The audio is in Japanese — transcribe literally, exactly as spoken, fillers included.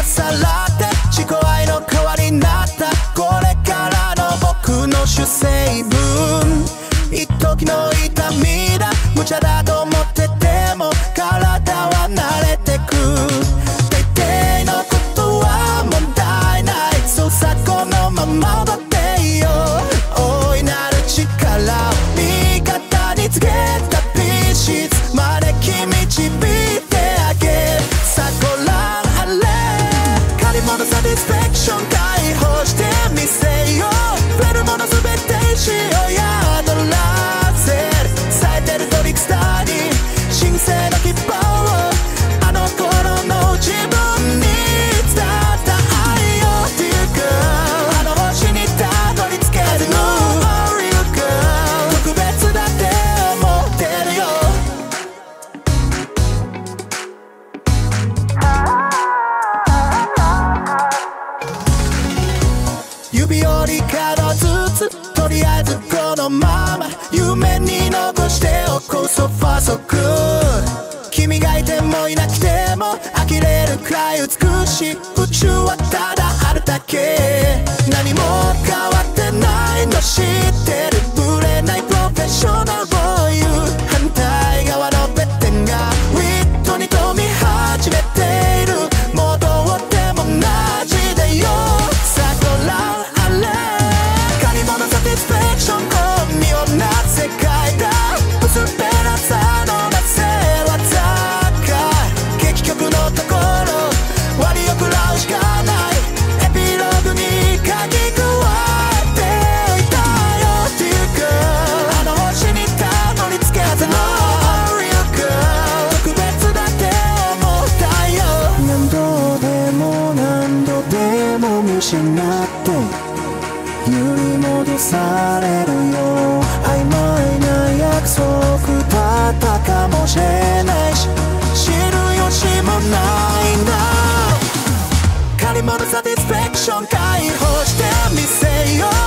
さらって自己愛の代わりになった。これからの僕の主成分、一時の痛みだ、無茶だと思ってても体は慣れてく。大抵のことは問題ない、そうさこのまま踊っていいよ。大いなる力を味方につけたピーシーズ、招き導いてあげる。さあご覧あれ、借り物サティスファクション解放してみせよう。触れるもの全て石を宿らせる、冴えてるトリックスターに神聖の希望を、あの頃の自分に伝った愛よ Dear girl、 あの星にたどり着けるの Oh real girl、 特別だって思ってるよ。指折り角ずつ、とりあえずこのまま夢に残しておこう。So far so good、 君がいてもいなくても呆れるくらい美しい。宇宙はただあるだけ、何も変わってないの知ってる。ぶれないプロフェッショナルボーイ、反対側のベテンがウィットに富み始めている。戻っても同じだよ。さあご覧あれ、借り物サティスファクション、妙な世界だ。薄っぺらさのなせ技か、結局のところ割りを食らうしかない。エピローグに書き加えておいたよ Dear girl、 あの星にたどり着けずの Oh real girl、 特別だって思ったよ。何度でも何度でも見失って揺り戻されるよ。曖昧な約束だったかもしれないし、知る由もないんだ。借り物サティスファクション解放してみせよう。